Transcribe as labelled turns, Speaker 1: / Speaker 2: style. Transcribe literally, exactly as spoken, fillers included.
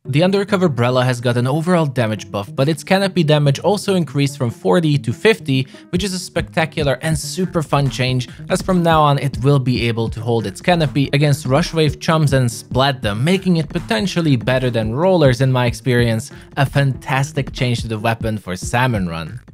Speaker 1: The Undercover Brella has got an overall damage buff, but its canopy damage also increased from forty to fifty, which is a spectacular and super fun change, as from now on it will be able to hold its canopy against Rush Wave chums and splat them, making it potentially better than rollers in my experience. A fantastic change to the weapon for Salmon run.